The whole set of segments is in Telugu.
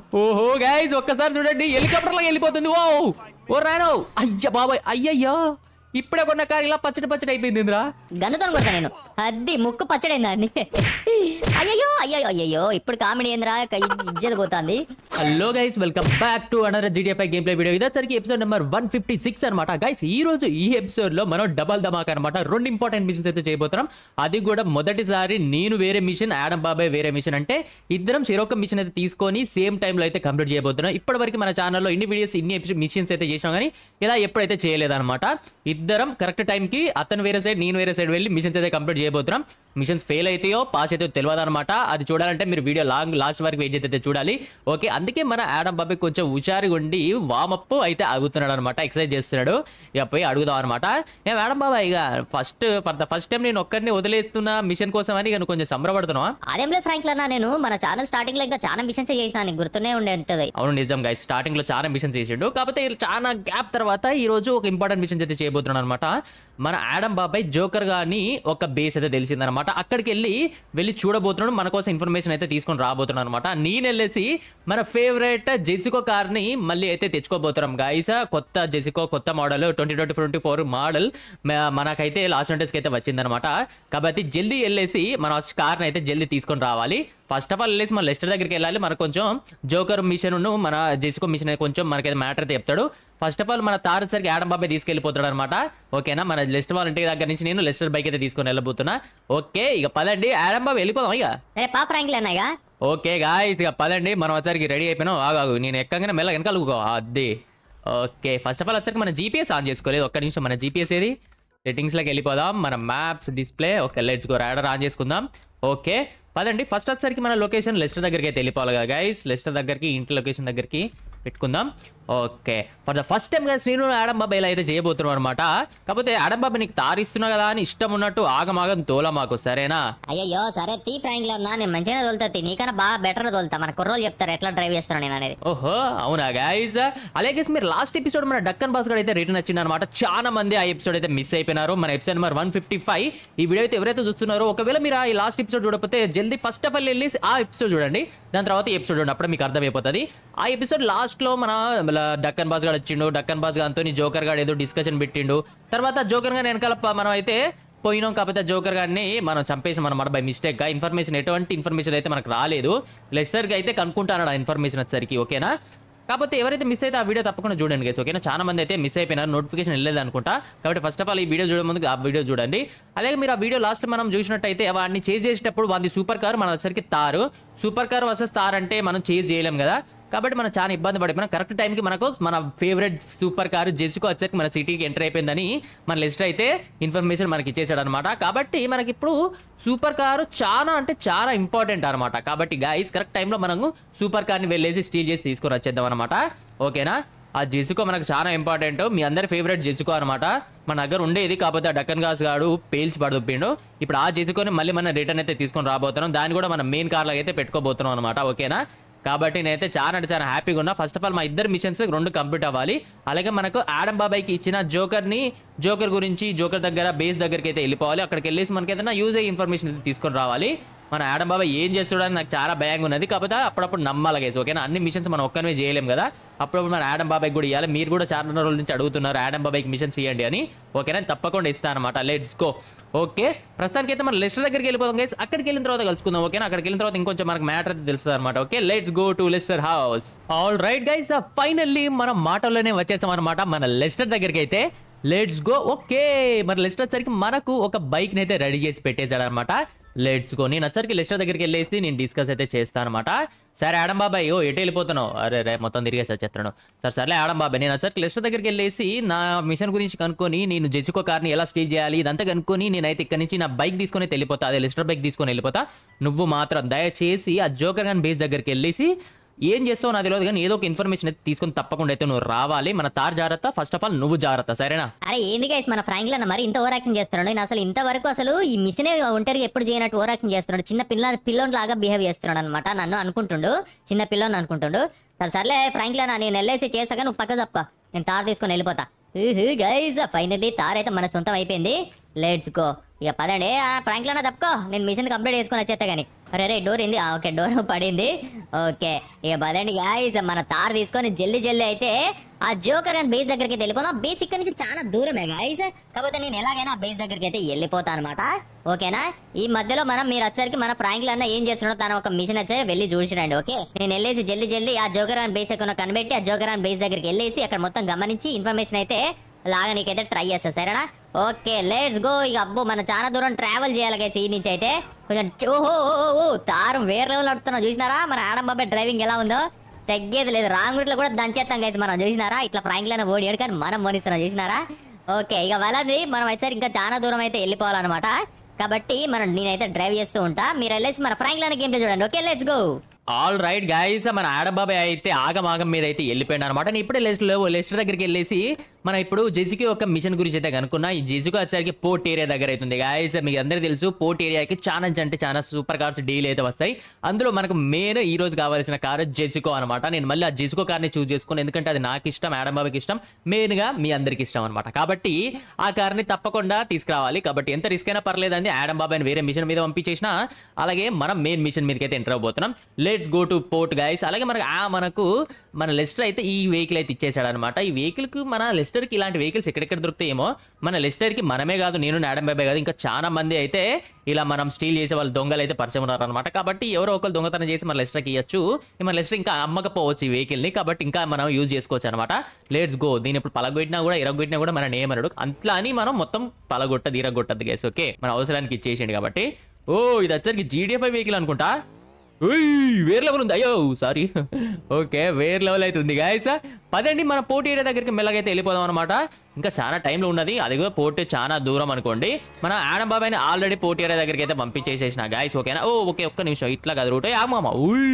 ఓహో గైస్ ఒక్కసారి చూడండి హెలికాప్టర్ లాగా వెళ్ళిపోతుంది. ఓ ఓ రానో అయ్య బాబాయ్ అయ్యయ్యో ఇప్పుడే కొన్న కారు ఇలా పచ్చడి పచ్చడి అయిపోయింది ఇంద్రా. గన్నుతో కొడతా నేను. అది ముక్కు పచ్చడైందా అండి? అయ్యయ్యో అయ్యయ్యో అయ్యయ్యో ఇప్పుడు కామెడీ ఏంద్రా, ఇజ్జత పోతుంది. Hello guys welcome back to another GTA 5 game play video. ఇదొచ్చరికి ఎపిసోడ్ నెంబర్ 156 అనమాట. గైస్ ఈ రోజు ఈ ఎపిసోడ్ లో మనం డబల్ ధమాకా అనమాట. 2 ఇంపార్టెంట్ మిషన్స్ అయితే చేయబోతున్నాం. అది కూడా మొదటిసారి నేను వేరే మిషన్, ఆడమ్ బాబాయ్ వేరే మిషన్, అంటే ఇద్దరం చెరొక మిషన్ అయితే తీసుకొని సేమ్ టైంలో అయితే కంప్లీట్ చేయబోతున్నాం. ఇప్పటివరకు మన ఛానల్లో ఇన్ని వీడియోస్ ఇన్ని మిషన్స్ అయితే చేసాం కానీ ఇలా ఎప్పుడైతే చేయలేదన్నమాట. ఇద్దరం కరెక్ట్ టైంకి అతను వేరే సైడ్ నేను వేరే సైడ్ వెళ్ళి మిషన్స్ అయితే కంప్లీట్ చేయబోతున్నాం. మిషన్స్ ఫెయిల్ అయితాయో పాస్ అయితే తెలియదు అనమాట. అది చూడాలంటే మీరు వీడియో లాస్ట్ వరకు వెయిట్ అయితే చూడాలి. ఓకే, అందుకే మన ఆడమ్ బాబాయ్ కొంచెం హుషారుగా ఉండి వామప్ అయితే అడుగుతున్నాడు అనమాట, ఎక్సర్సైజ్ చేస్తున్నాడు. ఇక పోయి అడుగుదాం అనమాట. ఏం ఆడమ్ బాబాయ్ ఇక ఫస్ట్ టైం నేను ఒక్కడిని వదిలేస్తున్న మిషన్ కోసం అని ఇక కొంచెం సంబరపడుతున్నావా? అదేం లేదు ఫ్రాంక్ అన్న, నేను మన ఛానల్ స్టార్టింగ్ లో ఇంకా చాలా మిషన్స్ చేసిన, నీకు గుర్తునే ఉండే ఉంటది. అవును నిజం గైస్, స్టార్టింగ్ లో చాలా మిషన్స్ చేసిండు. కాకపోతే చాలా గ్యాప్ తర్వాత ఈ రోజు ఒక ఇంపార్టెంట్ మిషన్స్ అయితే చేయబోతున్నాడు అనమాట. మన ఆడమ్ బాబాయ్ జోకర్ గాని ఒక బేస్ అయితే తెలిసిందనమాట. అక్కడికి వెళ్ళి చూడబోతున్నాడు. మన కోసం ఇన్ఫర్మేషన్ అయితే తీసుకొని రాబోతున్నాడు అనమాట. నేను వెళ్ళేసి మన ఫేవరెట్ జెసికో కార్ ని మళ్ళీ అయితే తెచ్చుకోబోతున్నాం గైస్. కొత్త జెసికో కొత్త మోడల్ 2024 మోడల్ మనకైతే లాస్ట్ డేస్కి అయితే వచ్చిందనమాట. కాబట్టి జల్దీ వెళ్ళేసి మన కార్ ని అయితే జల్దీ తీసుకొని రావాలి. ఫస్ట్ ఆఫ్ ఆల్ వెళ్ళేసి మన లెస్టర్ దగ్గరికి వెళ్ళాలి. మనకు కొంచెం జోకర్ మిషన్ మన జెసికో మిషన్ కొంచెం మనకైతే మ్యాటర్ అయితే చెప్తాడు. ఫస్ట్ ఆఫ్ ఆల్ మన తారు సరికి ఆడమ్ బాబాయ్ తీసుకెళ్ళిపోతాడు అనమాట. ఓకేనా, మన లెస్టర్ వాళ్ళ ఇంటి దగ్గర నుంచి నేను లెస్టర్ బైక్ అయితే తీసుకొని వెళ్ళబోతున్నా. ఓకే ఇక పదండి ఆడమ్ బాబాయ్ వెళ్ళిపోదాం ఇక. ఓకే గాయ్స్ ఇక పదండి, మనం వచ్చరికి రెడీ అయిపోయినాం. ఆగాగు నేను ఎక్కగానే మెల్ల వెనకాలకో అది. ఓకే ఫస్ట్ ఆఫ్ ఆల్ వచ్చరికి మన జీపీఎస్ ఆన్ చేసుకోలేదు. ఒక్క నిమిషం, మన జీపీఎస్ ఏది? సెట్టింగ్స్లోకి వెళ్ళిపోదాం. మన maps display. Okay let's go, radar on చేసుకుందాం. ఓకే పదండి, ఫస్ట్ వచ్చరికి మన లొకేషన్ లెస్టర్ దగ్గరికి అయితే వెళ్ళిపోవాలి గైస్. లెస్టర్ దగ్గరికి ఇంటి లొకేషన్ దగ్గరికి పెట్టుకుందాం. Okay for the first time guys నేను ఆడమ్ బాబాయ్ ఇలా అయితే చేయబోతున్నాం అనమాట. కాకపోతే ఆడమ్ బాబాయ్ నీకు తారిస్తున్నా కదా అని ఇష్టం ఉన్నట్టు ఆగమాగం తోల మాకు, సరేనా? అయ్యో సరే తీ ఫ్రాంక్ అన్న, నేను మంచిగా తోలుతా, నీకన్నా బాగా బెటర్ తోలుతా. మన కుర్రోలు చెప్తారు ఎట్లా డ్రైవ్ చేస్తాను నేను అనేది. ఓహో అవునా గైస్. అలాగే మీరు లాస్ట్ ఎపిసోడ్ మన డక్కన్ బాస్ గడ్ అయితే రిటర్న్ వచ్చింది అనమాట. చాలా మంది ఆ ఎపిసోడ్ అయితే మిస్ అయిపోయినారు. మన ఎపిసోడ్ నెంబర్ 155 ఈ వీడియో అయితే ఎవరైతే చూస్తున్నారో, ఒకవేళ మీరు ఈ లాస్ట్ ఎపిసోడ్ చూడకపోతే జల్దీ ఫస్ట్ ఆఫ్ ఆల్ వెళ్ళి ఆ ఎపిసోడ్ చూడండి. దాని తర్వాత ఈ ఎపిసోడ్ చూడండి, అప్పుడు మీకు అర్థమైపోతుంది. ఆ ఎపిసోడ్ లాస్ట్ లో మన డక్కన్ బాస్ గడ్ వచ్చిండు. డక్కన్ బాస్ గారితో జోకర్ గారు ఏదో డిస్కషన్ పెట్టిండు. తర్వాత జోకర్ గారిని వెనకాల మనం అయితే పోయినాం. కాకపోతే జోకర్ గారిని మనం చంపేసి మన బై మిస్టేక్ గా ఎటువంటి ఇన్ఫర్మేషన్ అయితే మనకు రాలేదు. లెస్టర్ గా అయితే కనుక్కుంటాను ఆ ఇన్ఫర్మేషన్ వచ్చేసరికి. ఓకేనా, కాకపోతే ఎవరైతే మిస్ అయితే ఆ వీడియో తప్పకుండా చూడండి గైస్. ఓకేనా, చాలా మంది అయితే మిస్ అయిపోయినారు, నోటిఫికేషన్ వెళ్ళలేదు అనుకుంటా. కాబట్టి ఫస్ట్ ఆఫ్ ఆల్ ఈ వీడియో చూడే ముందు ఆ వీడియో చూడండి. అలాగే మీరు ఆ వీడియో లాస్ట్ మనం చూసినట్టయితే వాడిని చేజ్ చేసేటప్పుడు వాడి సూపర్ కార్ మన వచ్చరికి Thar. Super car versus Thar అంటే మనం చేజ్ చేయలేం కదా. కాబట్టి మనం చాలా ఇబ్బంది పడిపోయినా. కరెక్ట్ టైంకి మనకు మన ఫేవరెట్ సూపర్ కారు జెసికో వచ్చేసరికి మన సిటీకి ఎంటర్ అయిపోయిందని మన లిస్ట్ అయితే ఇన్ఫర్మేషన్ మనకి ఇచ్చేసాడు అనమాట. కాబట్టి మనకి ఇప్పుడు సూపర్ కారు చాలా అంటే చాలా ఇంపార్టెంట్ అనమాట. కాబట్టి గైస్ కరెక్ట్ టైంలో మనము సూపర్ కార్ని వెళ్ళేసి స్టీల్ చేసి తీసుకొని వచ్చేద్దాం అనమాట. ఓకేనా, ఆ జెసికో మనకు చాలా ఇంపార్టెంట్. మీ అందరి ఫేవరెట్ జెసికో అనమాట. మన దగ్గర ఉండేది, కాకపోతే ఆ డక్కన్ గాస్ గాడు పేల్చి పడుతుంపిండు. ఇప్పుడు ఆ జెసికోని మళ్ళీ మనం రిటర్న్ అయితే తీసుకొని రాబోతున్నాం. దాన్ని కూడా మనం మెయిన్ కార్ లాగా అయితే పెట్టుకోబోతున్నాం అనమాట. ఓకేనా, కాబట్టి నేనైతే చాలా అంటే చాలా హ్యాపీగా ఉన్నా. ఫస్ట్ ఆఫ్ ఆల్ మా ఇద్దరు మిషన్స్ 2 కంప్లీట్ అవ్వాలి. అలాగే మనకు ఆడమ్ బాబాయ్కి ఇచ్చిన జోకర్ గురించి జోకర్ దగ్గర బేస్ దగ్గరికి అయితే వెళ్ళిపోవాలి. అక్కడికి వెళ్ళేసి మనకి ఏదైనా యూజ్ అయ్యే ఇన్ఫర్మేషన్ అయితే తీసుకొని రావాలి. మన ఆడమ్ బాబాయ్ ఏం చేస్తాడని నాకు చాలా భయంగా ఉన్నది. కాకపోతే అప్పుడప్పుడు నమ్మాలి గైస్. ఓకేనా, అన్ని మిషన్స్ మనం ఒక్కనే చేయలేం కదా. అప్పుడప్పుడు మన ఆడమ్ బాబాయ్ కూడా ఇవ్వాలి. మీరు కూడా చాలా రోజుల నుంచి అడుగుతున్నారు ఆడమ్ బాబాయ్కి మిషన్స్ ఇవ్వండి అని. ఓకేనా, తప్పకుండా ఇస్తాను అనమాట. Let's go. ఓకే ప్రస్తుతానికి అయితే మన లెస్టర్ దగ్గరికి వెళ్ళిపోతాం గైస్. అక్కడికి వెళ్ళిన తర్వాత కలుసుకుందాం. ఓకేనా, అక్కడికి వెళ్ళిన తర్వాత ఇంకొంచెం మనకు మ్యాటర్ అయితే తెలుస్తుంది అనమాట. Okay let's go to Lester house. All right guys, finally మనం మాటల్లోనే వచ్చేసాం అనమాట మన లెస్టర్ దగ్గరికి అయితే. Let's go. ఓకే మరి లెస్టర్ వచ్చరికి మనకు ఒక బైక్ ని అయితే రెడీ చేసి పెట్టేశాడు అనమాట. Let's go. నేను వచ్చరికి లెస్టర్ దగ్గరికి వెళ్ళేసి నేను డిస్కస్ అయితే చేస్తాను అనమాట. సరే ఆడమ్ బాబాయ్ ఎటు వెళ్ళిపోతున్నావు? అరే మొత్తం తిరిగేసి వచ్చేస్తున్నాను. సర్లే ఆడమ్ బాబాయ్, నేను వచ్చరికి లెస్టర్ దగ్గరికి వెళ్ళేసి నా మిషన్ గురించి కనుక్కొని నేను జెసికో కార్ని ఎలా స్టీల్ చేయాలి ఇదంతా కనుక్కొని నేనైతే ఇక్కడ నుంచి నా బైక్ తీసుకొని వెళ్ళిపోతా. అదే లెస్టర్ బైక్ తీసుకొని వెళ్ళిపోతా. నువ్వు మాత్రం దయచేసి ఆ జోకర్ గాన్ బేస్ దగ్గరికి వెళ్ళేసి ఏం చేస్తావు నాకు తెలియదు కానీ ఏదో ఒక ఇన్ఫర్మేషన్ అయితే తీసుకొని తప్పకుండా అయితే నువ్వు రావాలి. మన తార్ జాగ్రత్త, ఫస్ట్ ఆఫ్ ఆల్ నువ్వు జాగ్రత్త, సరేనా? అరే ఏంది గైస్ మన ఫ్రాంక్ అన్న మరి ఇంత ఓవర్ యాక్షన్ చేస్తున్నాడు. నేను అసలు ఇంతవరకు అసలు ఈ మిషన్ ఒంటరిగా ఎప్పుడు చేయనట్టు ఓవర్ యాక్షన్ చేస్తున్నాడు. చిన్న పిల్లోన్ లాగా బిహేవ్ చేస్తున్నాడు అనమాట. నన్ను అనుకుంటుండు చిన్న పిల్లోని అనుకుంటుండు. సర్లే ఫ్రాంక్ అన్న నేను వెళ్ళేసి చేస్తాగా, నువ్వు పక్క తప్ప నేను తార్ తీసుకొని వెళ్ళిపోతా. గైస్ ఫైనల్లీ తార్ అయితే మన సొంతం అయిపోయింది. Let's go. ఇక పదండి ఫ్రాంక్ అన్న తప్పుకో, నేను మిషన్ కంప్లీట్ చేసుకొని వచ్చేస్తా. కానీ అరే డోర్ ఏంది ఓకే డోర్ పడింది. ఓకే ఇక పదండి గాయ్స్ మన తార్ తీసుకొని జల్దీ అయితే ఆ జోకర్ అండ్ బేస్ దగ్గరికి వెళ్ళిపోదాం. బేస్ ఇక్కడ నుంచి చాలా దూరమే గాయ్స్, కాకపోతే నేను ఎలాగైనా బేస్ దగ్గరికి అయితే వెళ్ళిపోతాను అనమాట. ఓకేనా, ఈ మధ్యలో మీరు వచ్చరికి మన ఫ్రాంక్లిన్ అన్న ఏం చేస్తున్నాడో తన ఒక మిషన్ వచ్చి వెళ్ళి చూసిరండి. ఓకే, నేను వెళ్ళేసి జల్దీ ఆ జోకర్ అండ్ బేస్ ఎక్కడ కనిపెట్టి ఆ జోకర్ అండ్ బేస్ దగ్గరికి వెళ్ళేసి అక్కడ మొత్తం గమనించి ఇన్ఫర్మేషన్ అయితే లాగా నీకైతే ట్రై చేస్తా, సరేనా? Okay let's go. ఇక అబ్బో మనం చాలా దూరం ట్రావెల్ చేయాలి గైస్ ఈ నుంచి అయితే. కొంచెం ఓహో తారం వేరే లెవెల్ నడుతున్నాం చూసినారా? మన ఆడం బాబాయ్ డ్రైవింగ్ ఎలా ఉందో తగ్గేది లేదు. రాంగ్ రూట్ లో కూడా దంచేస్తాం గైస్ మనం చూసినారా? ఇట్లా ఫ్రాంక్లిన్ ఓడియాడు కానీ మనం ఓడిస్తున్నాం చూసినారా? ఓకే ఇక వాళ్ళది మనం వచ్చారు ఇంకా చాలా దూరం అయితే వెళ్ళిపోవాలన్నమాట. కాబట్టి నేనైతే డ్రైవ్ చేస్తూ ఉంటా, మీరు వెళ్ళేసి మన ఫ్రాంక్లిన్ గేమ్ చూడండి. Okay let's go. All right guys, మన ఆడబాబాయ్ అయితే ఆగమాగం మీద అయితే వెళ్ళిపోయాడు అనమాట. నేను ఇప్పుడే లెస్టర్ దగ్గరికి వెళ్ళేసి మనం ఇప్పుడు జెసికో ఒక మిషన్ గురించి అయితే కనుక్కున్నా. ఈ జెసికో వచ్చేసరికి పోర్ట్ ఏరియా దగ్గర అవుతుంది గైస్. మీకు అందరికీ తెలుసు పోర్ట్ ఏరియాకి చాలా సూపర్ కార్స్ డీల్ అయితే వస్తాయి. అందులో మనకు మెయిన్ ఈ రోజు కావాల్సిన కారు జెసికో అనమాట. నేను మళ్ళీ ఆ జెసికో కార్ని చూస్ చేసుకున్నాను, ఎందుకంటే అది నాకు ఇష్టం, ఆడబాబాకి ఇష్టం, మెయిన్ గా మీ అందరికి ఇష్టం అనమాట. కాబట్టి ఆ కార్ని తప్పకుండా తీసుకురావాలి. కాబట్టి ఎంత రిస్క్ అయినా పర్లేదండి, ఆడబాబాయ్ని వేరే మిషన్ మీద పంపించేసిన అలాగే మనం మెయిన్ మిషన్ మీదకి అయితే ఎంటర్ అవబోతున్నాం. Let's go to port guys. అలాగే మనకు మన లెస్టర్ అయితే ఈ వెహికల్ అయితే ఇచ్చేసాడు అనమాట. ఈ వెహికల్ కు మన లెస్టర్ కి ఇలాంటి వెహికల్స్ ఎక్కడెక్కడ దొరుకుతాయేమో, మన లెస్టర్ కి మనమే కాదు, నేను ఆడం బాబాయ్ కాదు, ఇంకా చాలా మంది అయితే ఇలా మనం స్టీల్ చేసే వాళ్ళు దొంగలు అయితే పరిచయం ఉన్నారు అనమాట. కాబట్టి ఎవరో ఒకరు దొంగతనం చేసి మన లెస్టర్కి ఇవ్వచ్చు. మన లెస్టర్ ఇంకా అమ్మకపోవచ్చు ఈ వెహికల్ ని, కాబట్టి ఇంకా మనం యూజ్ చేసుకోవచ్చు అనమాట. Let's go. దీని ఇప్పుడు పలగొట్టినా కూడా ఇరగొట్టినా కూడా మన నేమనడు, అట్లా అని మనం మొత్తం పలగొట్టదు ఇరగొట్టదు గైస్. ఓకే, మన అవసరానికి ఇచ్చేసేయండి. కాబట్టి ఇది వచ్చరికి GDFI వెహికల్ అనుకుంటా. వేరే లెవెల్ ఉంది, అయ్యో సారీ. ఓకే వేరే లెవెల్ అయితే ఉంది గాయస్. పదండి మన పోర్ట్ ఏరియా దగ్గరికి మెల్లగైతే వెళ్ళిపోదాం అనమాట. ఇంకా చాలా టైంలో ఉన్నది, అది కూడా పోర్ట్ చాలా దూరం అనుకోండి. మన ఆడం బాబాయ్ని ఆల్రెడీ పోర్ట్ ఏరియా దగ్గరికి అయితే పంపించేసేసిన గాయస్. ఓకేనా? ఓకే ఒక్క నిమిషం, ఇట్లా కదా రూట్ మామ.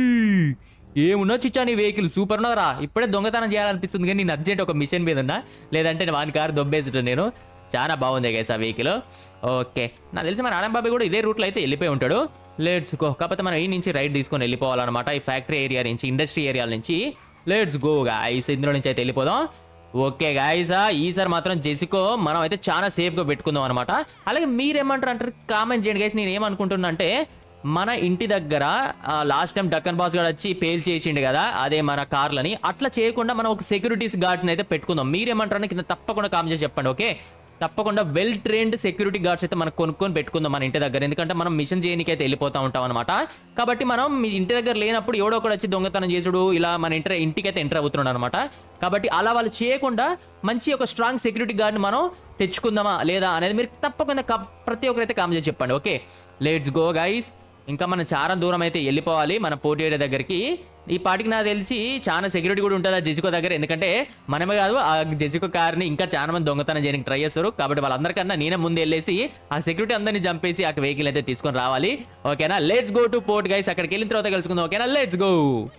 ఏమున్నా చిచ్చా నీ వెహికల్ సూపర్ ఉన్నదరా. ఇప్పుడే దొంగతనం చేయాలనిపిస్తుంది కానీ నేను అర్జెంట్ ఒక మిషన్ మీద ఉన్నా, లేదంటే వాని కారు దొబ్బేసుడు నేను. చాలా బాగుంది గైస్ ఆ వెహికల్. ఓకే, నాకు తెలిసి మన ఆడం బాబాయ్ కూడా ఇదే రూట్లో అయితే వెళ్ళిపోయి ఉంటాడు. Let's go. కాకపోతే మనం ఈ నుంచి రైట్ తీసుకొని వెళ్ళిపోవాలన్నమాట, ఈ ఫ్యాక్టరీ ఏరియా నుంచి, ఇండస్ట్రీ ఏరియా నుంచి. లెట్స్ గో గాయ్స్, ఇందులో నుంచి అయితే వెళ్ళిపోదాం. ఓకే గాయ్స్, ఈసారి మాత్రం జెసికో మనం అయితే చాలా సేఫ్గా పెట్టుకుందాం అనమాట. అలాగే మీరేమంటారు కామెంట్ చేయండి గైస్. నేను ఏమనుకుంటున్నా అంటే మన ఇంటి దగ్గర లాస్ట్ టైం డక్కన్ బాస్ గారు వచ్చి పేల్ చేసిండు కదా అదే మన కార్లని, అట్లా చేయకుండా మనం ఒక సెక్యూరిటీస్ గార్డ్స్ని అయితే పెట్టుకుందాం. మీరేమంటారని కింద తప్పకుండా కామెంట్ చేసి చెప్పండి. ఓకే, తప్పకుండా వెల్ ట్రైన్డ్ సెక్యూరిటీ గార్డ్స్ అయితే మనం కొనుక్కొని పెట్టుకుందాం మన ఇంటి దగ్గర, ఎందుకంటే మనం మిషన్ చేయడానికి అయితే వెళ్ళిపోతూ ఉంటాం అనమాట. కాబట్టి మనం మీ ఇంటి దగ్గర లేనప్పుడు ఎవడో ఒకటి వచ్చి దొంగతనం చేసుడు ఇలా మన ఇంటికి అయితే ఎంటర్ అవుతున్నాడు అనమాట. కాబట్టి అలా వాళ్ళు చేయకుండా మంచి ఒక స్ట్రాంగ్ సెక్యూరిటీ గార్డ్ని మనం తెచ్చుకుందామా లేదా అనేది మీరు తప్పకుండా ప్రతి ఒక్కరైతే కామెంట్ చేసి చెప్పండి. Okay let's go guys. ఇంకా మనం చాలా దూరం అయితే వెళ్ళిపోవాలి మన పోర్ట్ ఏరియా దగ్గరికి. ఈ పాటికి నాకు తెలిసి చాలా సెక్యూరిటీ కూడా ఉంటుంది ఆ జెసికో దగ్గర, ఎందుకంటే మనమే కాదు ఆ జెసికో కార్ని ఇంకా చాలా మంది దొంగతనం చేయడానికి ట్రై చేస్తారు. కాబట్టి వాళ్ళందరికన్నా నేనే ముందు వెళ్ళేసి ఆ సెక్యూరిటీ అందరినీ చంపేసి ఆ వెహికల్ అయితే తీసుకొని రావాలి. ఓకేనా? Let's go to port guys. అక్కడికి వెళ్ళిన తర్వాత కలుసుకుందాం. ఓకేనా? Let's go.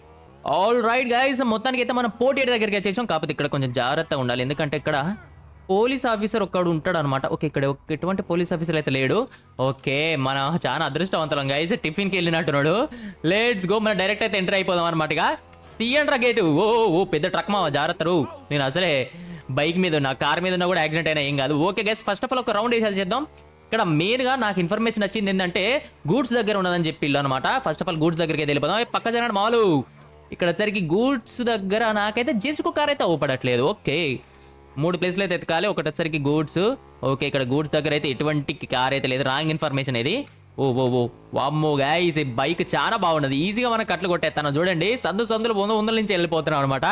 All right guys, మొత్తానికి అయితే మనం పోర్ట్ ఏరియా దగ్గరికి వచ్చేసాం. కాకపోతే ఇక్కడ కొంచెం జాగ్రత్తగా ఉండాలి, ఎందుకంటే ఇక్కడ పోలీస్ ఆఫీసర్ ఒక్కడు ఉంటాడు అనమాట. ఓకే, ఇక్కడ ఎటువంటి పోలీస్ ఆఫీసర్ అయితే లేడు. ఓకే, మన చాలా అదృష్టవంతులం గైస్, టిఫిన్కి వెళ్ళినట్టున్నాడు. Let's go. మనం డైరెక్ట్ అయితే ఎంటర్ అయిపోదాం అనమాట. తీయండి గేటు. ఓ పెద్ద ట్రక్ మా జాగ్రత్తరు. నేను అసలే బైక్ మీద ఉన్నా, కార్ మీద ఉన్నా కూడా యాక్సిడెంట్ అయినా ఏం కాదు. Okay guys, first of all ఒక రౌండ్ వేసేది చేద్దాం. ఇక్కడ మెయిన్ గా నాకు ఇన్ఫర్మేషన్ వచ్చింది ఏంటంటే గూడ్స్ దగ్గర ఉన్నదని చెప్పి ఇల్లు అనమాట. ఫస్ట్ ఆఫ్ ఆల్ గూడ్స్ దగ్గరికి వెళ్ళిపోదాం. పక్క జరగండి మాలు. ఇక్కడ వచ్చరికి గూడ్స్ దగ్గర నాకైతే జెసికో కార్ అయితే ఊపడట్లేదు. ఓకే, 3 ప్లేస్లు అయితే ఎతకాలి. ఒకటి వచ్చరికి గూడ్స్. ఓకే, ఇక్కడ గూడ్స్ దగ్గర అయితే ఎటువంటి కార్ అయితే లేదు, రాంగ్ ఇన్ఫర్మేషన్ ఇది. ఓ వామ్మో గైస్, ఈ బైక్ చాలా బాగున్నది, ఈజీగా మనం కట్లు కొట్టేస్తాను చూడండి. సందులు వందల నుంచి వెళ్ళిపోతున్నాం అనమాట.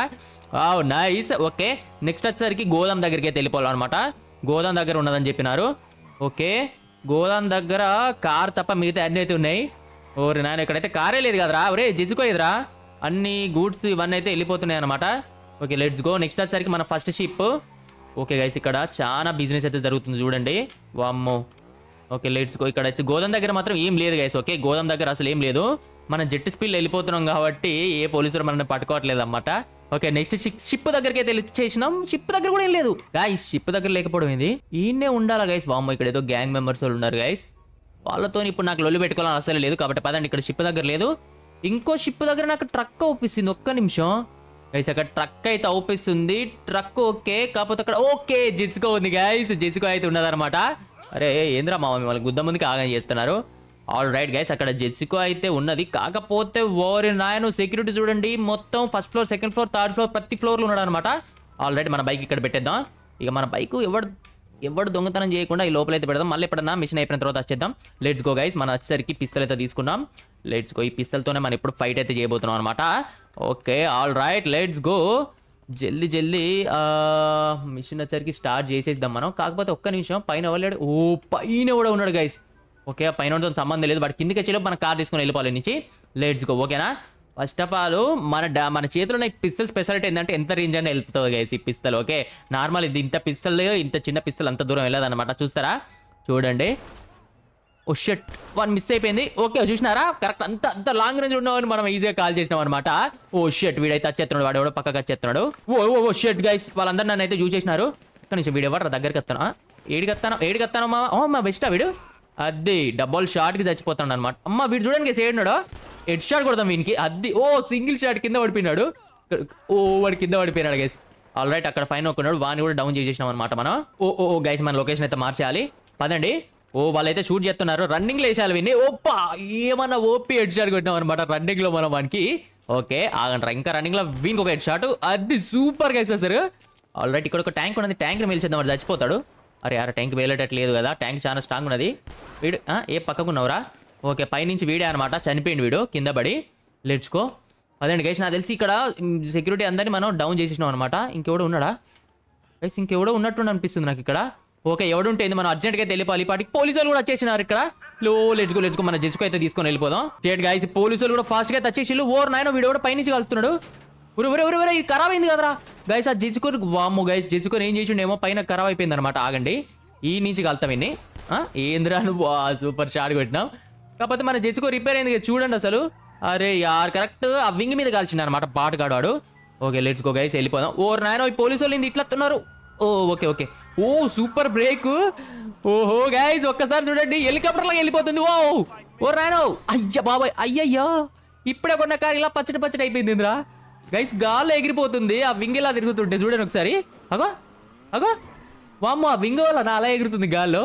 నైస్. ఓకే, నెక్స్ట్ వచ్చేసరికి గోదాం దగ్గరికి అయితే వెళ్ళిపోవాలన్నమాట. గోదాం దగ్గర ఉన్నదని చెప్పినారు. ఓకే, గోదాం దగ్గర కార్ తప్ప మిగతా అన్ని అయితే ఉన్నాయి. ఓరి నాయన, ఇక్కడైతే కారే లేదు కదరా. ఒరే జెసికో ఎదురా, అన్ని గూడ్స్ ఇవన్నీ అయితే వెళ్ళిపోతున్నాయి అనమాట. Okay let's go. నెక్స్ట్ వచ్చేసరికి మన ఫస్ట్ షిప్. ఓకే గైస్, ఇక్కడ చాలా బిజినెస్ అయితే జరుగుతుంది చూడండి. వామ్మో. Okay let's go. ఇక్కడ వచ్చి గోదాం దగ్గర మాత్రం ఏం లేదు గైస్. ఓకే, గోదాం దగ్గర అసలు ఏం లేదు, మనం జెట్ స్పీడ్ వెళ్ళిపోతున్నాం కాబట్టి ఏ పోలీసులు మనల్ని పట్టుకోవట్లేదు అనమాట. ఓకే, నెక్స్ట్ షిప్ దగ్గరికి అయితే చేసినాం. షిప్ దగ్గర కూడా ఏం లేదు గైస్. షిప్ దగ్గర లేకపోవడం ఏంది, ఈయనే ఉండాలా గైస్. వామ్మో, ఇక్కడ ఏదో గ్యాంగ్ మెంబర్స్ వాళ్ళు ఉన్నారు గైస్, వాళ్ళతో ఇప్పుడు నాకు లొల్లి పెట్టుకోవాలని అసలు లేదు. కాబట్టి పదండి, ఇక్కడ షిప్ దగ్గర లేదు. ఇంకో షిప్ దగ్గర నాకు ట్రక్ అవుపిస్తుంది. ఒక్క నిమిషం గైస్, అక్కడ ట్రక్ అయితే అవుపిస్తుంది. ట్రక్ ఓకే, కాకపోతే అక్కడ ఓకే జెసికో ఉంది గైస్. జెసికో అయితే ఉన్నదనమాట. అరే ఏంద్రా మామ, మిమ్మల్ని గుద్ద ముందుకి ఆగం చేస్తున్నారు. ఆల్ రైట్ గైస్, అక్కడ జెసికో అయితే ఉన్నది. కాకపోతే ఓరి నాయను సెక్యూరిటీ చూడండి, మొత్తం first floor, second floor, third floor, ప్రతి ఫ్లోర్లో ఉన్నాడు అనమాట. ఆల్ రైట్, మన బైక్ ఇక్కడ పెట్టేద్దాం. ఇక మన బైక్ ఎవడు దొంగతనం చేయకుండా ఈ లోపలైతే పెడదాం. మళ్ళీ ఎప్పుడన్నా మిషన్ అయిపోయిన తర్వాత వచ్చేద్దాం. లెట్స్ గో గైస్, మనం వచ్చేసరికి పిస్తల్ అయితే తీసుకున్నాం. లెట్స్ గో, ఈ పిస్తల్తోనే మనం ఇప్పుడు ఫైట్ అయితే చేయబోతున్నాం అనమాట. Okay all right, let's go. జల్దీ మిషన్ వచ్చరికి స్టార్ట్ చేసేద్దాం మనం. కాకపోతే ఒక్క నిమిషం, పైన ఎవరు? ఓ పైన కూడా ఉన్నాడు గైస్. ఓకే, పైన ఉండడం సంబంధం లేదు, బట్ కిందికి వచ్చేలోపు మన కార్ తీసుకొని వెళ్ళిపోవాలి నుంచి. లెట్స్ గో, ఓకేనా. ఫస్ట్ ఆఫ్ ఆల్ మన చేతిలో ఉన్న పిస్తల్ స్పెషాలిటీ ఏంటంటే ఎంత రేంజ్ అని వెళ్తుంది గైస్ ఈ పిస్తల్. ఓకే, నార్మల్ ఇది ఇంత పిస్తల్, ఇంత చిన్న పిస్తల్ అంత దూరం వెళ్ళదన్నమాట. చూస్తారా, చూడండి. ఓ షట్, వన్ మిస్ అయిపోయింది. ఓకే చూసినారా, కరెక్ట్ అంత లాంగ్ రేంజ్ ఉన్నవాడిని మనం ఈజీగా కాల్ చేసినాం అనమాట. ఓ షట్, వీడైతే వచ్చేస్తున్నాడు, వాడు ఎవడో పక్కకి వచ్చేస్తున్నాడు. ఓ షట్ గైస్, వాళ్ళందరూ నన్ను అయితే చూసేసినారు. ఒక్క నిమిషం, వీడు ఎవరు దగ్గరికి వస్తాను, ఏడికి వస్తాను మా బెస్టా వీడు. అది డబుల్ షాట్ కి చచ్చిపోతాడు అనమాట. అమ్మ వీడు చూడండి గైస్, ఏడున్నాడో హెడ్ షాట్ కొడతాం వీనికి. అది సింగిల్ షాట్ కింద పడిపోయినాడు. వాడు కింద పడిపోయినాడు గైస్. ఆల్ రైట్, అక్కడ పైన ఒకన్నాడు, వాడిని కూడా డౌన్ చేసేసినాం అనమాట మనం. గైస్, మన లొకేషన్ అయితే మార్చేయాలి, పదండి. వాళ్ళైతే షూట్ చేస్తున్నారు, రన్నింగ్ లో వేసాలి విని. ఓపా, ఏమన్నా ఓపీ హెడ్ షాట్ కొట్టినాం అనమాట రన్నింగ్ లో మనం వానికి. ఓకే ఆగంటారా, ఇంకా రన్నింగ్ లో వీనికి ఒక హెడ్ షాట్. అది సూపర్ గైస్ అసలు. ఆల్ రైట్, ఇక్కడ ఒక ట్యాంక్ ఉన్నది, ట్యాంక్ ని మేల్చేద్దాం, వాడు చచ్చిపోతాడు. అరే ట్యాంక్ వేలేటట్లేదు కదా, ట్యాంక్ చాలా స్ట్రాంగ్ ఉన్నది. వీడు ఏ పక్కకున్నావురా? ఓకే, పైనుంచి వీడే అనమాట, చనిపోయింది వీడు కింద పడి. లెట్స్ గో, అదండి గైస్. నాకు తెలిసి ఇక్కడ సెక్యూరిటీ అందరినీ మనం డౌన్ చేసేసినాం అనమాట. ఇంకెవడో ఉన్నాడా గైస్? ఇంకెవడో ఉన్నట్టు అనిపిస్తుంది నాకు ఇక్కడ. ఓకే, ఎవడుంటే మనం అర్జెంట్గా వెళ్ళిపోవాలి. పాటికి పోలీసులు కూడా వచ్చేసినారు ఇక్కడ. లెట్స్ గో, మన జెసికో అయితే తీసుకొని వెళ్ళిపోదాం. స్టేట్ గైస్, పోలీసులు కూడా ఫాస్ట్ గా వచ్చేసి ఓర్ నాయన వీడు కూడా పైనుంచి కలుస్తున్నాడు. ఉరే ఇది ఖరాబ్ అయింది కదరా గైస్. ఆ జెసికో వామ్మో గైస్, జెసికోని ఏం చేసిండేమో పైన ఖరాబ్ అయిపోయింది అనమాట. ఆగండి, ఈ నుంచి కలుతాం ఇన్ని. ఏంద్రా నువ్వు సూపర్ షాట్ కొట్టినాం. కాకపోతే మన జెసికో రిపేర్ అయింది కదా చూడండి అసలు. అరే యార్, కరెక్ట్ ఆ వింగ్ మీద కాల్చింది అనమాట పాటగాడు వాడు. ఓకే లెట్స్ గో గైస్, వెళ్ళిపోదాం. ఓర్ నాయన ఈ పోలీసు వాళ్ళు ఇట్లా వస్తున్నారు. Okay super break. ఓహో గైస్, ఒక్కసారి చూడండి, హెలికాప్టర్ లాగా వెళ్ళిపోతుంది. ఓ నాయనో, అయ్యా బాబాయ్, అయ్యయ్యో, ఇప్పుడే కొన్న కారు ఇలా పచ్చడి అయిపోయింది ఇంద్రా గైస్. గాల్లో ఎగిరిపోతుంది, ఆ వింగ్ ఇలా తిరుగుతుంటే చూడండి ఒకసారి. అగో వామ్మో, ఆ వింగ్ వల్ల అలా ఎగురుతుంది గాల్లో.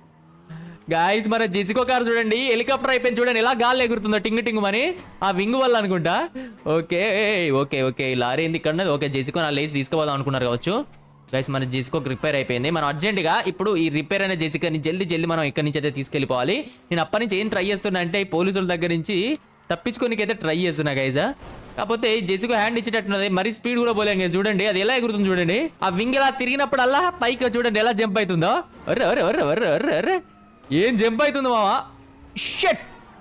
గాయస్, మన జెసికో కార్ చూడండి, హెలికాప్టర్ అయిపోయింది చూడండి, ఎలా గాల్లో ఎగురుతుందో టింగ్ అని, ఆ వింగ్ వల్ల అనుకుంటా. ఓకే లారీ ఏంది ఇక్కడ. ఓకే, జెసికో నా లేసి తీసుకుపోదాం అనుకున్నారు కావచ్చు గైస్. మన జెసికోకి రిపేర్ అయిపోయింది. మనం అర్జెంట్గా ఇప్పుడు ఈ రిపేర్ అయిన జెసికోని జల్దీ మనం ఇక్కడి నుంచి అయితే తీసుకెళ్ళిపోవాలి. నేను అప్పటి నుంచి ఏం ట్రై చేస్తున్నా అంటే ఈ పోలీసుల దగ్గర నుంచి తప్పించుకోనికైతే ట్రై చేస్తున్నా గైజ్. కాకపోతే జెసికో హ్యాండ్ ఇచ్చేటట్టున్నది, మరీ స్పీడ్ కూడా పోలేం గైజ్. చూడండి అది ఎలా ఎగురుతుంది చూడండి, ఆ వింగ్ ఎలా తిరిగినప్పుడల్లా పైకి చూడండి ఎలా జంప్ అవుతుందో. అర్రే ఏం జంప్ అవుతుంది మావా. షట్,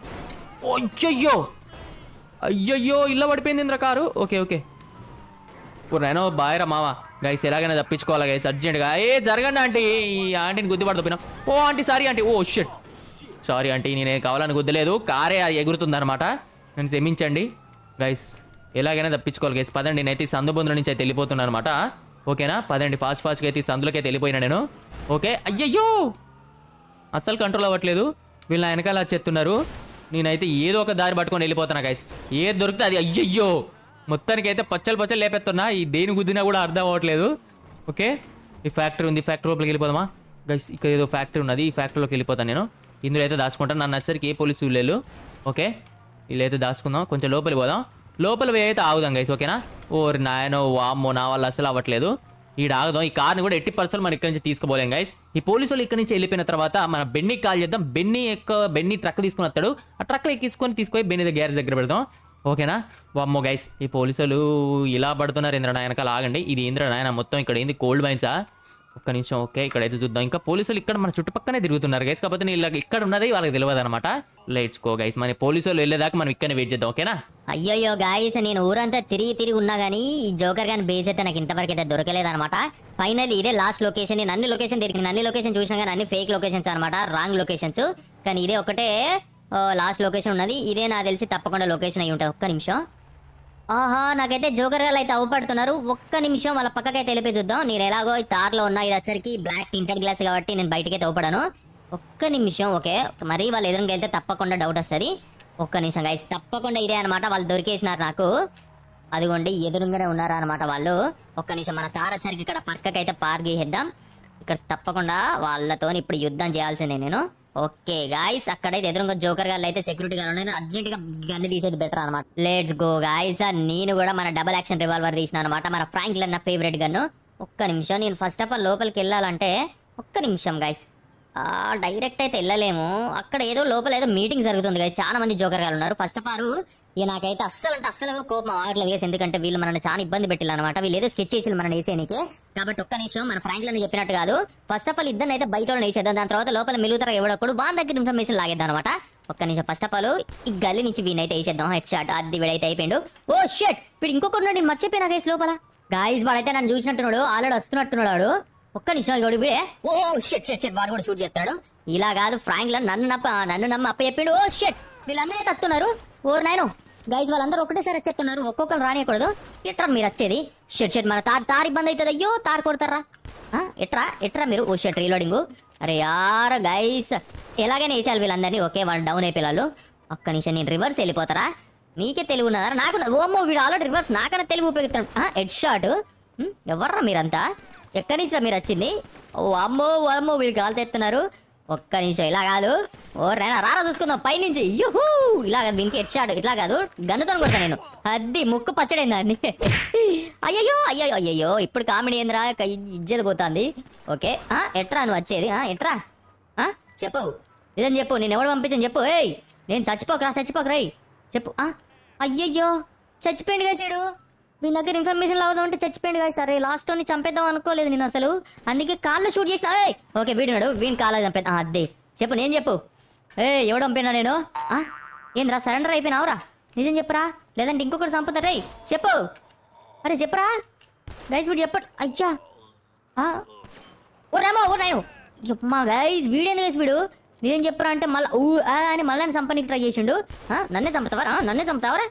అయ్యయ్యో ఇలా పడిపోయింది ఇంద్ర కారు. ఓకే నేను బాయ్ రా మావా. గైస్ ఎలాగైనా తప్పించుకోవాలి గైస్ అర్జెంట్గా. జరగండి ఆంటీ, ఈ ఆంటీని గుద్దిపడకపోయినా. Aunty sorry aunty. Shit, sorry aunty, నేనే కావాలని గుద్దలేదు, కారే ఎగురుతుంది అనమాట, నేను క్షమించండి గైస్. ఎలాగైనా తప్పించుకోవాలి గైస్. పదండి, నేనైతే ఈ సందు బొందుల నుంచి అయితే వెళ్ళిపోతున్నాను అనమాట. ఓకేనా, పదండి ఫాస్ట్గా అయితే ఈ సందులోకి అయితే వెళ్ళిపోయినా నేను. ఓకే, అయ్యయ్యో అస్సలు కంట్రోల్ అవ్వట్లేదు, వీళ్ళు వెనకాల వచ్చేస్తున్నారు. నేనైతే ఏదో ఒక దారి పట్టుకొని వెళ్ళిపోతున్నా గైస్, ఏది దొరికితే అది. అయ్యయ్యో మొత్తానికి అయితే పచ్చలు లేపెత్తున్నా, ఈ దేని గుద్దినా కూడా అర్థం అవ్వట్లేదు. ఓకే, ఈ ఫ్యాక్టరీ ఉంది, ఫ్యాక్టరీ లోపలికి వెళ్ళిపోదామా గైస్? ఇక్కడ ఏదో ఫ్యాక్టరీ ఉన్నది, ఈ ఫ్యాక్టరీలోకి వెళ్ళిపోతాను నేను. ఇందులో అయితే దాచుకుంటాను, నన్ను వచ్చరికి ఏ పోలీసు వీళ్ళు. ఓకే, వీళ్ళైతే దాచుకుందాం, కొంచెం లోపలికి పోదాం. లోపల పోయి అయితే ఆగుదాం గైస్. ఓకేనా, ఓరి నాయనో వామ్మో, నా వల్ల అసలు అవ్వట్లేదు. ఈడ ఆగుదాం, ఈ కార్ని కూడా ఎట్టి పరిస్థితులు మనం ఇక్కడ నుంచి తీసుకుపోలేం గైస్. ఈ పోలీసు వాళ్ళు ఇక్కడ నుంచి వెళ్ళిపోయిన తర్వాత మన బెన్నీకి కాల్ చేద్దాం. బెన్నీ ట్రక్ తీసుకుని వస్తాడు, ఆ ట్రక్లో తీసుకొని బెన్నీ గ్యారేజ్ దగ్గర పెడదాం. ఓకేనా, వామ్మో గైస్, ఈ పోలీసులు ఇలా పడుతున్నారు ఏంద్ర నాయనకాల. ఆగండి, ఇది ఏంద్ర నాయన మొత్తం ఇక్కడ ఏంది కోల్డ్ మైన్సా? ఒక్క నిమిషం. ఓకే, ఇక్కడైతే చూద్దాం. ఇంకా పోలీసులు ఇక్కడ మన చుట్టుపక్కనే తిరుగుతున్నారు గైస్, కాకపోతే నేను ఇక్కడ ఉన్నది వాళ్ళకి తెలియదు అనమాట. లెట్స్ గో గైస్, మన పోలీసులు వెళ్ళేదాకా మనం ఇక్కడనే వెయిట్ చేద్దాం. ఓకేనా. అయ్యోయ్యో గాయస్, నేను ఊరంతా తిరిగి ఉన్నా కానీ ఈ జోకర్ గాని బేస్ అయితే నాకు ఇంతవరకు అయితే దొరకలేదు అనమాట. ఫైనల్లీ ఇదే లాస్ట్ లొకేషన్. నేను అన్ని లొకేషన్ చూసినా కానీ అన్ని ఫేక్ లొకేషన్స్ అనమాట, రాంగ్ లొకేషన్స్. కానీ ఇదే ఒకటే లాస్ట్ లొకేషన్ ఉన్నది. ఇదే నాకు తెలిసి తప్పకుండా లొకేషన్ అయి ఉంటుంది. ఒక్క నిమిషం. ఆహా, నాకైతే జోకర్ గారు అయితే అవపడుతున్నారు. ఒక్క నిమిషం, వాళ్ళ పక్కకైతే వెళ్ళిపోయి చూద్దాం. నేను ఎలాగో ఈ తార్లో ఉన్నా, ఇది వచ్చరికి బ్లాక్ టింటెడ్ గ్లాస్ కాబట్టి నేను బయటకైతే అవపడాను. ఒక్క నిమిషం. ఓకే, మరి వాళ్ళు ఎదురుగా వెళ్తే తప్పకుండా డౌట్ వస్తుంది. ఒక్క నిమిషం గైస్, తప్పకుండా ఇదే అనమాట, వాళ్ళు దొరికేసినారు నాకు. అదిగోండి ఎదురుగానే ఉన్నారా అనమాట వాళ్ళు. ఒక్క నిమిషం, మన తార్ వచ్చరికి ఇక్కడ పక్కకైతే పార్క్ చేద్దాం. ఇక్కడ తప్పకుండా వాళ్ళతో ఇప్పుడు యుద్ధం చేయాల్సిందే నేను. ఓకే గాయ్స్, అక్కడైతే ఎదురుగా జోకర్ గారు అయితే సెక్యూరిటీ గారు ఉన్నాయి. అర్జెంట్ గా గన్ను తీసేది బెటర్ అనమాట. Let's go guys. నేను కూడా మన డబుల్ యాక్షన్ రివాల్వర్ తీసిన అనమాట, మన ఫ్రాంక్లిన్ నా ఫేవరెట్ గన్ను. ఒక్క నిమిషం, నేను ఫస్ట్ ఆఫ్ ఆల్ లోపలికి వెళ్ళాలంటే ఒక్క నిమిషం గాయ్స్. డైరెక్ట్ అయితే వెళ్ళలేము, అక్కడ ఏదో లోపల ఏదో మీటింగ్ జరుగుతుంది గాయ్స్. చాలా మంది జోకర్ గారు ఉన్నారు. ఫస్ట్ ఆఫ్ ఆల్ ఇక నాకైతే అస్సలు కోపం ఆగట్లేదు గాయ్స్, ఎందుకంటే వీళ్ళు మనల్ని చాలా ఇబ్బంది పెట్టాలన్నమాట. వీళ్ళు ఏదో స్కెచ్ చేసి మనం వేసేయనికి. కాబట్టి ఒక్క నిమిషం, మన ఫ్రాంక్లిన్ చెప్పినట్టు కాదు, ఫస్ట్ ఆఫ్ ఆల్ ఇద్దరిని అయితే బయట వాళ్ళని వేసేద్దాం. దాని తర్వాత లోపల మిలుగుతారా ఎవడొక్కడు వాళ్ళ దగ్గర ఇన్ఫర్మేషన్ లాగేద్దాం అనమాట. ఒక్క నిమిషం, ఫస్ట్ ఆఫ్ ఆల్ ఈ గల్లీ నుంచి వీనైతే వేసేద్దాం హెడ్ షాట్. అది వీడైతే అయిపోయిండు. ఓ షట్, వీడు ఇంకొకటి నేను మర్చిపోయినా గైస్ లోపల. గాయస్ వాడైతే నన్ను చూసినట్టున్నాడు, ఆల్రెడీ వస్తున్నట్టున్నాడు. ఒక్క నిమిషం, ఇగోడు వీడే. ఓ షట్ షట్ షట్, వాడు కూడా షూట్ చేస్తున్నాడు. ఇలా కాదు, ఫ్రాంక్లిన్ నన్ను నమ్మ అప్ప చెప్పిండు. ఓ షట్, వీళ్ళందరూ తత్తున్నారు. ఓర్ నాయను గైజ్, వాళ్ళందరూ ఒకటేసారి వచ్చేస్తున్నారు, ఒక్కొక్కరు రానియకూడదు. ఎట్రా మీరు వచ్చేది? షట్ షట్, మన తార్ ఇబ్బంది అవుతుంది. అయ్యో తార్ కొడతారా? ఎట్రా మీరు? ఓ షట్, రీలోడింగ్. అరే యార్ గైస్, ఎలాగైనా వేసేయాలి వీళ్ళందరినీ. ఓకే, వాళ్ళు డౌన్ అయిపోయారు. ఒక్క నిమిషం, నేను రివర్స్ వెళ్ళిపోతారా? మీకే తెలివి ఉన్నదా? నాకు ఓమో, వీడు ఆల్రెడీ రివర్స్, నాకన్నా తెలివి ఉపయోగిస్తాడు. Head shot. ఎవర్రా మీరంతా? ఎక్కడి నుంచి మీరు వచ్చింది? ఓ అమ్మో వీళ్ళు కాలు తెస్తున్నారు. ఒక్క నిమిషం, ఇలా కాదు. ఓ రైనా రారా చూసుకుందాం పైనుంచి. యూహూ, ఇలా కాదు, దీనికి హెడ్ షాట్. ఇట్లా కాదు, గన్నుతో కొడతా నేను. అది ముక్కు పచ్చడైందా అండి? అయ్యో ఇప్పుడు కామెడీ ఏంద్రా, ఇజ్జత పోతుంది. ఓకే, ఎట్రా నువ్వు వచ్చేది? ఎట్రా చెప్పు, ఇదని చెప్పు. నేను ఎవడు పంపించని చెప్పు. ఏయ్, నేను చచ్చిపోకరా చెప్పు. అయ్యయ్యో చచ్చిపోయింది కాసాడు. మీ దగ్గర ఇన్ఫర్మేషన్ లావుదాం అంటే చచ్చిపోయింది కాదు. సరే, లాస్ట్ ని చంపేద్దాం అనుకోలేదు నేను అసలు, అందుకే కాళ్ళు షూట్ చేసిన. ఓకే, వీడినాడు, వీడిని కాళ్ళు చంపేద్దాం. అదే చెప్పు, నేను చెప్పు. ఎవడు పంపినా నేను? ఏంద్రా సరెండర్ అయిపోయినావురా? నిజం చెప్పరా, లేదంటే ఇంకొకటి చంపుతారా? చెప్పు, అరే చెప్పరా గైస్, వీడు చెప్పడు. అయ్యా ఓ రామా, ఓ నాయను చెప్పమా గైస్. వీడేంది గైస్ వీడు? నిజం చెప్పరా అంటే మళ్ళీ అని మళ్ళీ చంపనీకి ట్రై చేసిండు. నన్నే చంపుతావరా?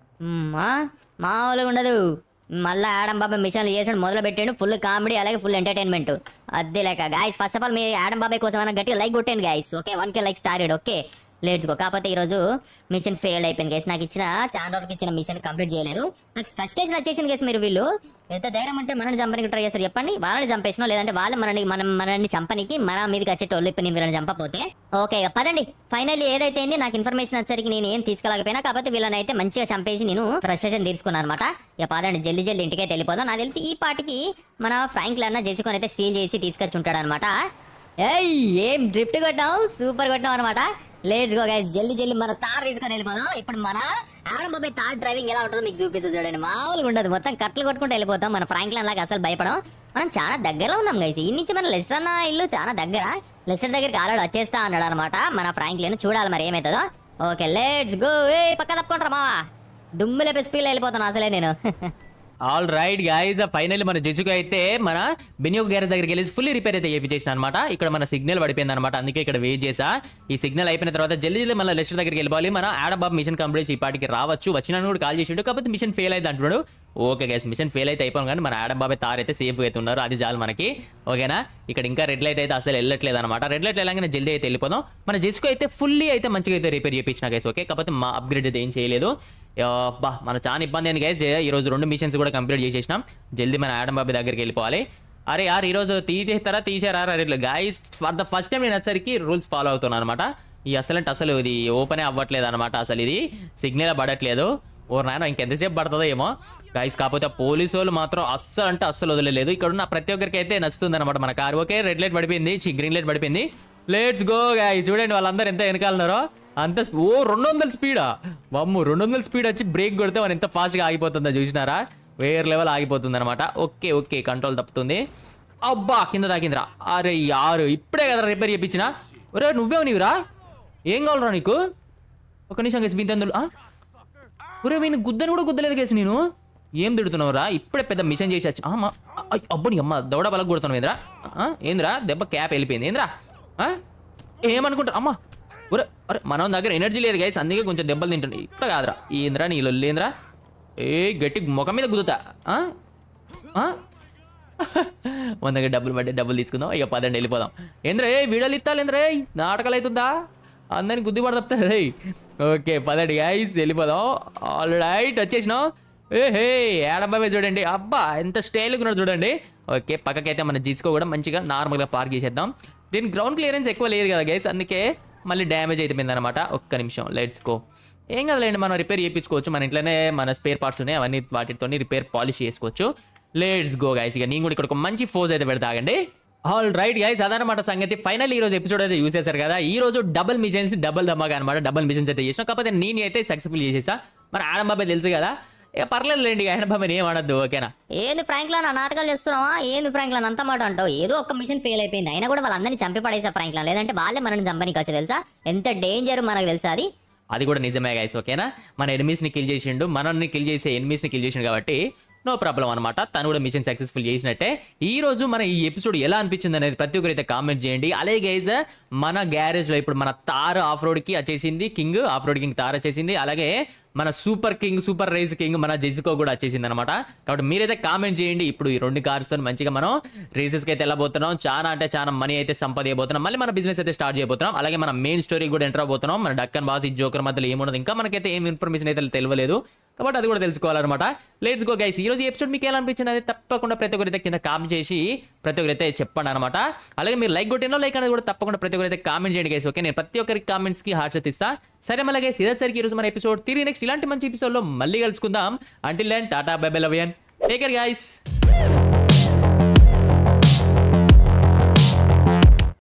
మామూలుగా ఉండదు. మళ్ళీ ఆడం బాబాయ్ మిషన్లు చేసాడు, మొదలు పెట్టాడు. ఫుల్ కామెడీ, అలాగే ఫుల్ ఎంటర్టైన్మెంట్. అదే లేక గాయస్, ఫస్ట్ ఆఫ్ ఆల్ మీరు ఆడం బాబాయ్ కోసం అన్న గట్టిగా లైక్ కొట్టాను guys. Okay, 1K like started. Okay, let's go. కాకపోతే ఈరోజు మిషన్ ఫెయిల్ అయిపోయింది గైస్. నాకు ఇచ్చిన చాలా వరకు ఇచ్చిన మిషన్ కంప్లీట్ చేయలేదు. నాకు ఫస్ట్ స్టేషన్ వచ్చేసింది గైస్. మీరు వీళ్ళు ఎంత ధైర్యం అంటే మనల్ని చంపడానికి ట్రై చేస్తారు చెప్పండి. వాళ్ళని చంపేసినా, లేదంటే వాళ్ళు మనల్ని చంపనికి మన మీదకి వచ్చేటోళ్ళు. ఇప్పుడు నేను వీళ్ళని చంపపోతే ఓకే పదండి. ఫైనల్లీ ఏదైతే అయింది, నాకు ఇన్ఫర్మేషన్ వచ్చేసరికి నేను ఏం తీసుకెళ్ళకపోయినా, కాకపోతే వీళ్ళని అయితే మంచిగా చంపేసి నేను ఫ్రస్ట్రేషన్ తీసుకున్నాను అనమాట. ఇక పదండి, జల్దీ ఇంటికైతే వెళ్ళిపోదాం. నాకు తెలిసి ఈ పాటికి మన ఫ్రాంక్లిన్ జెసికోని అయితే స్టీల్ చేసి తీసుకొచ్చి ఉంటాడు అనమాట. ఏం డ్రిఫ్ట్ కొట్టాం, సూపర్ కొట్టాం అనమాట. లెట్స్ గో గైస్, జల్దీ మన తార్ తీసుకొని వెళ్ళిపోదాం. ఇప్పుడు మన ఆడం బాబాయ్ తార్ డ్రైవింగ్ ఎలా ఉంటుందో మీకు చూపిస్తుంది చూడండి. మామూలుగా ఉండదు, మొత్తం కట్లు కొట్టుకుంటూ వెళ్ళిపోతాం. మన ఫ్రాంక్లిన్ లాగా అసలు భయపడం. మనం చాలా దగ్గరలో ఉన్నాం గైస్. ఈ నుంచి మన లెస్టర్ అన్న ఇల్లు చాలా దగ్గర. లెస్టర్ దగ్గరికి ఆల్రెడీ వచ్చేస్తా అన్నాడు అనమాట మన ఫ్రాంక్లిన్. చూడాలి మరి ఏమవుతుందో. Okay, let's go. పక్క తప్పుకుంటారా మావా, దుమ్ములే స్పీడ్ వెళ్ళిపోతాను అసలే నేను. ఆల్ రైట్ గైస్, ఫైనల్లీ మన జెసికో అయితే మన బెనియో గ్యారేజ్ దగ్గరికి వెళ్ళి ఫుల్లీ రిపేర్ అయితే చేయించేసిన అనమాట. ఇక్కడ మన సిగ్నల్ పడిపోయింది అనమాట, అందుకే ఇక్కడ వెయిట్ చేసా. ఈ సిగ్నల్ అయిపోయిన తర్వాత జల్దీ మన లెస్టర్ దగ్గరికి వెళ్ళిపోవాలి. మన ఆడం బాబు మిషన్ కంప్లీట్ ఈ పాటికి రావచ్చు. వచ్చినా కూడా కాల్ చేసిండు, కాకపోతే మిషన్ ఫెయిల్ అయితే అంటున్నాడు. ఓకే గైస్, మిషన్ ఫెయిల్ అయితే అయిపోయాం, కానీ మన ఆడం బాబాయ్ తార్ అయితే సేఫ్ అయితే ఉన్నారు, అది చాలు మనకి. ఓకేనా, ఇక్కడ ఇంకా రెడ్ లైట్ అయితే అసలు వెళ్ళట్లేదు అనమాట. రెడ్ లైట్ వెళ్ళగానే జల్దీ అయితే వెళ్ళిపోదాం. మన జెసికో అయితే ఫుల్లీ అయితే మంచిగా అయితే రిపేర్ చేయించిన గైస్. ఓకే, కాకపోతే మా అప్గ్రేడ్ అయితే ఏం చేయలేదు. మన చాలా ఇబ్బంది అయింది గైస్. ఈరోజు 2 మిషన్స్ కూడా కంప్లీట్ చేసేసినాం. జల్దీ మన ఆడం బాబాయ్ దగ్గరికి వెళ్ళిపోవాలి. అరే యార్, ఈరోజు తీసారా guys? For the first time నేను వచ్చరికి రూల్స్ ఫాలో అవుతున్నాను అనమాట. ఈ అసలు ఇది ఓపెనే అవ్వట్లేదు అనమాట. అసలు ఇది సిగ్నల్ పడట్లేదు. ఓ నాయన, ఇంకెంతసేపు పడుతుందో ఏమో గైస్. కాకపోతే పోలీసు వాళ్ళు మాత్రం అస్సలు వదిలేదు. ఇక్కడ ఉన్న ప్రతి ఒక్కరికి అయితే నచ్చుతుంది అనమాట మన కారు. ఓకే, రెడ్ లైట్ పడిపోయింది, గ్రీన్ లైట్ పడిపోయింది. Let's go guys. చూడండి వాళ్ళందరూ ఎంత వెనకాలన్నారో. అంత 200 స్పీడా? వమ్ము, 200 స్పీడ్ వచ్చి బ్రేక్ కొడితే మనం ఎంత ఫాస్ట్గా ఆగిపోతుందో చూసినారా? వేరే లెవెల్ ఆగిపోతుంది అనమాట. ఓకే, కంట్రోల్ తప్పుతుంది. అబ్బా, కింద తాకిందిరా. అరే యారు, ఇప్పుడే కదా రిపేర్ చేయించిన. ఒరే నువ్వేవు నీవురా, ఏం కావాలరా నీకు? ఒక నిమిషం కేసు బింతందులు. ఒరే వీని గుద్దని కూడా గుద్దలేదు కేసు. నేను ఏం తిడుతున్నావురా? ఇప్పుడే పెద్ద మిషన్ చేసి వచ్చి అబ్బని అమ్మ దౌడ బలకు కొడుతున్నావు ఏంద్రా? ఏంద్రా దెబ్బ క్యాప్ వెళ్ళిపోయింది ఏంద్రా? ఏమనుకుంటా అమ్మా? ఒరే అరే, మన దగ్గర ఎనర్జీ లేదు గైస్, అందుకే కొంచెం దెబ్బలు తింటుండే. ఇప్పుడు కాదురా, ఏంద్రా నీ లొల్లేంద్రా? గట్టి ముఖం మీద గుద్దుతా. మన దగ్గర డబ్బులు పడ్డే, డబ్బులు తీసుకుందాం. ఇక పదండి వెళ్ళిపోదాం. ఏంద్రా వీడియోలు ఇస్తాలేంద్రా? నాటకాలు అవుతుందా? అందరిని గుద్ది పడ తప్పుతారు. ఓకే పదండి గైస్ వెళ్ళిపోదాం. ఆల్ రైట్, వచ్చేసినాం. ఆడం బాబాయ్ చూడండి, అబ్బా ఎంత స్టైల్గా ఉన్నాడు చూడండి. ఓకే, పక్కకైతే మన జెసికో కూడా మంచిగా నార్మల్గా పార్క్ చేసేద్దాం. దీని గ్రౌండ్ క్లియరెన్స్ ఎక్కువ లేదు కదా గైస్, అందుకే మళ్ళీ డ్యామేజ్ అయిపోయింది అనమాట. ఒక్క నిమిషం, లెట్స్ గో. ఏం కదలేండి, మనం రిపేర్ చేయించుకోవచ్చు. మన ఇంట్లోనే మన స్పేర్ పార్ట్స్ ఉన్నాయి, అవన్నీ వాటితో రిపేర్ పాలిష్ చేసుకోవచ్చు. Let's go guys. ఇక నేను కూడా ఇక్కడ ఒక మంచి ఫోజ్ అయితే పెడతా ఆగండి. ఆల్ రైట్ గైస్, అదనమాట సంగతి. ఫైనల్ ఈ రోజు ఎపిసోడ్ అయితే యూస్ చేశారు కదా. ఈ రోజు డబుల్ మిషన్స్, డబుల్ ధమాగా అనమాట. డబుల్ మిషన్స్ అయితే చేసిన, కాకపోతే నేను అయితే సక్సెస్ఫుల్ చేసేసా. మన ఆడం బాబాయ్ తెలుసు కదా, ఇక పర్లేదులేండి, ఆయన బాబాయ్ ఏం అనొద్దు, ఓకేనా. ఏంది ఫ్రాంక్లన్ ఆ నాటకాలు చేస్తున్నావా? ఏంది ఫ్రాంక్లన్ అంత మాట అంటావు? ఏదో ఒక్క మిషన్ ఫెయిల్ అయిపోయింది, అయినా కూడా వాళ్ళందరినీ చంపి పడేసా ఫ్రాంక్లన్. లేదంటే వాళ్ళే మనల్ని చంపనీకి వచ్చి తెలుసా? ఎంత డేంజర్ మనకు తెలుసా అది. అది కూడా నిజమే గైస్, ఓకేనా. మన ఎనిమీస్ని కిల్ చేసిండు, మనల్ని కిల్ చేసే ఎనిమీస్ని కిల్ చేసిండు కాబట్టి నో ప్రాబ్లం అనమాట. తను కూడా మిషన్ సక్సెస్ఫుల్ చేసినట్టే. ఈ రోజు మన ఈ ఎపిసోడ్ ఎలా అనిపించింది అనేది ప్రతి ఒక్కరైతే కామెంట్ చేయండి. అలాగే గైస్, మన గ్యారేజ్ లో ఇప్పుడు మన తార్ ఆఫ్ రోడ్ కి వచ్చేసింది, king of road king Thar వచ్చేసింది. అలాగే మన super king, super race king మన జెజికో కూడా వచ్చేసింది అనమాట. కాబట్టి మీరైతే కామెంట్ చేయండి. ఇప్పుడు ఈ 2 కార్స్ తో మంచిగా మనం రేసెస్ కి అయితే వెళ్ళబోతున్నాం. చాలా అంటే చాలా మనీ అయితే సంపాదించబోతున్నాం. మళ్ళీ మన బిజినెస్ అయితే స్టార్ట్ చేయబోతున్నాం. అలాగే మన మెయిన్ స్టోరీ కూడా ఎంటర్ అవబోతున్నాం. మన డక్కన్ బాస్ ఈ జోకర్ మధ్యలో ఏమున్నది ఇంకా మనకైతే ఏం ఇన్ఫర్మేషన్ అయితే తెలియలేదు, కాబట్టి అది కూడా తెలుసుకోవాలన్నమాట. Let's go guys. ఈ రోజు ఎపిసోడ్ మీకు ఎలా అనిపించింది అనేది తప్పకుండా ప్రతి ఒక్కరైతే కింద కామెంట్ చేసి ప్రతి ఒక్కరైతే చెప్పండి అనమాట. అలాగే మీరు లైక్ కొట్టినో లైక్ అనేది కూడా తప్పకుండా ప్రతి ఒక్కరైతే కామెంట్ చేయండి గైస్, ఓకే. నేను ప్రతి ఒక్కరికి కామెంట్స్ కి హార్ట్స్ ఇస్తా. సరే మళ్ళీ గైస్, ఇదేసరికి ఈ రోజు మన ఎపిసోడ్ తిరిగి నెక్స్ట్ ఇలాంటి మంచి ఎపిసోడ్ లో మళ్ళీ కలుసుకుందాం. Until then tata bye bye, love you and take care guys.